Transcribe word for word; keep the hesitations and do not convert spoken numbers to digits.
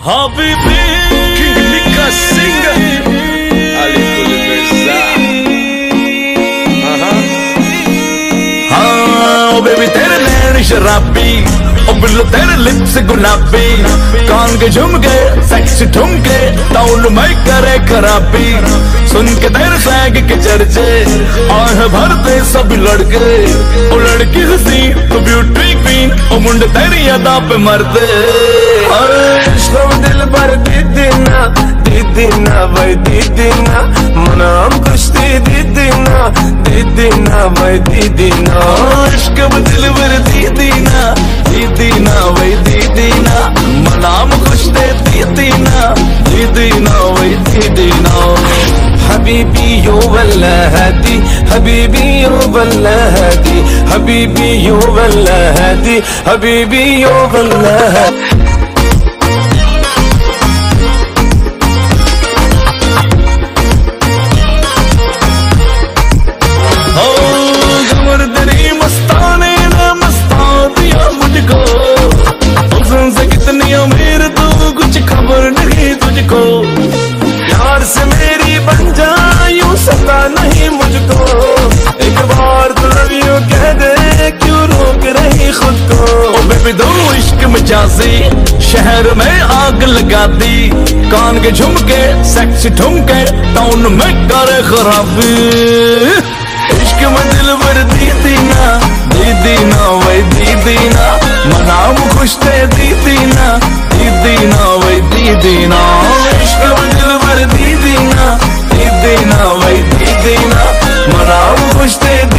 Habibi King Nika Singer Ali Kulibeza. हाँ baby तेरे नैन शराबी ओ बिल्लो तेरे लिप्स गुलाबी, कान के झुमके सेक्सी ठुमके ताउल में करे खराबी। सुन के तेरे फ्लैग के चर्चे आह भरते सभी लड़के, ओ लड़की हंसी तो ब्यूटी क्वीन, ओ मुंडे तेरी अदा पे मरते। दिल भर दीदी ना दीदी ना भाई दीदी ना मनाम कुश्ती दीदी ना दीदी ना भाई दीदी ना इश्क दिल भर दीदी ना दीदी ना भाई दीदी ना मनाम खुश दे दीदी ना दीदी ना भाई दीदी ना। हबीबी यो वल्ला हदी हबीबी यो वल्ला हदी हबीबी यो वल्ला हदी हबीबी यो वल्ला हदी। यार से मेरी बन जा यूं सता नहीं मुझको, एक बार तो लव यू कह दे क्यों रोक रही खुद को। ओ बेबी दो इश्क में जासी शहर में आग लगा दी, कान के झुमके सेक्सी ठुमके टाउन में करे खराबी। इश्क में दिल भर दीदी ना दीदी ना वही दीदी ना मनाम खुश थे दीदी ना दीदी ना वही दीदी ना। इश्क में दिल भर दीदी ना दीदी ना वही दीदी ना मनाम खुश थे